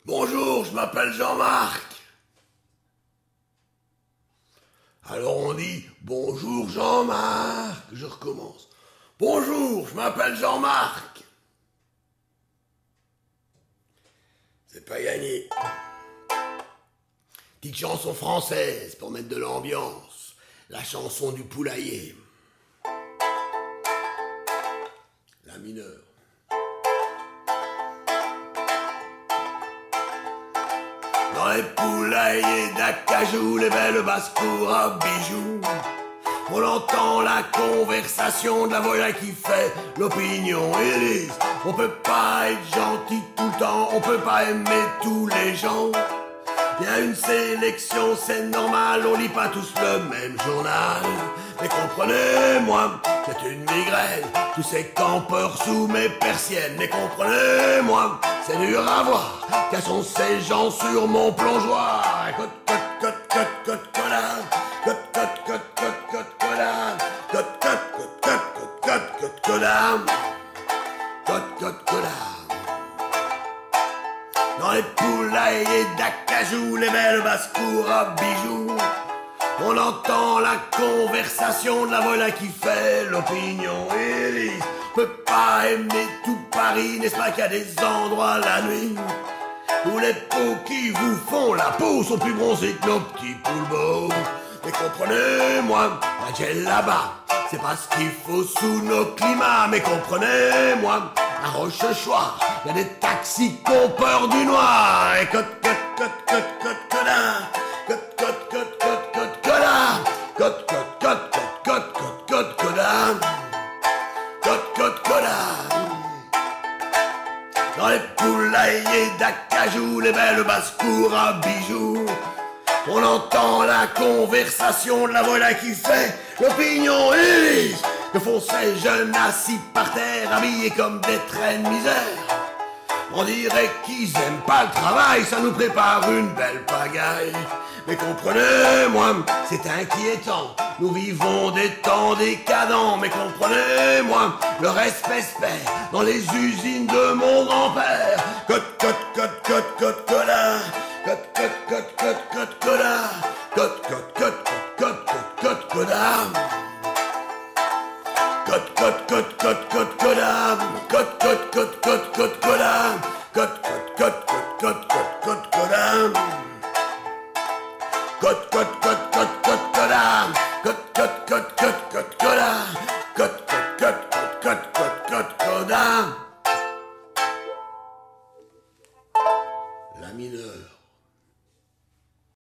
Bonjour, je m'appelle Jean-Marc. Alors on dit bonjour Jean-Marc. Je recommence. Bonjour, je m'appelle Jean-Marc. C'est pas gagné. Petite chanson française pour mettre de l'ambiance. La chanson du poulailler. La mineure. Dans les poulaillers d'Acajou, les belles basses-cours à bijoux, on entend la conversation de la volaille qui fait l'opinion élise. On peut pas être gentil tout le temps, on peut pas aimer tous les gens. Il y a une sélection, c'est normal, on lit pas tous le même journal. Mais comprenez-moi, c'est une migraine, tous ces campeurs sous mes persiennes. Mais comprenez-moi, c'est dur à voir, quels sont ces gens sur mon plongeoir. Cote, cote, cote, cote, cote, collard. Cote, cote, cote, cote, cote, collard. Cote, cote, cote, cote, cote, cote, cote, collard. Cote, cote, collard. Dans les poulaillers d'Acajou, les belles basses-cours à bijoux, on entend la conversation de la volaille qui fait l'opinion élise. On peut pas aimer tout Paris, n'est-ce pas qu'il y a des endroits la nuit où les peaux qui vous font la peau sont plus bronzées que nos petits poules beaux. Mais comprenez-moi, la gel là-bas, c'est pas ce qu'il faut sous nos climats. Mais comprenez-moi, à Rochechouart, y a des taxis qui ont peur du noir. Et cote, cote, cote, cote, cote, connard. Cote, cote, cote, cote, cote, connard. Cote, cote, cote, cote, cote, cote, cote, connard. Cote, cote, connard. Dans les poulaillers d'Acajou, les belles basses-cours à bijoux, on entend la conversation de la volaille qui fait l'opinion élise. Que font ces jeunes assis par terre, habillés comme des traînes misère? On dirait qu'ils aiment pas le travail, ça nous prépare une belle pagaille. Mais comprenez-moi, c'est inquiétant, nous vivons des temps décadents. Mais comprenez-moi, le respect se perd dans les usines de mon grand-père. Cote, cote, cote, cote, cote, connard. Cote, cote, cote, cote, cote, connard. Cote, cote, cote, cote, cote, cote, connard. Cote, cote, cote, cote, cote, connard. Cote, cote, cote, cote, cote, connard. Cote, cote, cote, cote, cote, cote, cote, connard. Cote, cote, cote, cote, cote, connard. Cote, cote, cote, cote, cote, connard. Cote, cote, cote, cote, cote, cote, cote, connard. La mineure.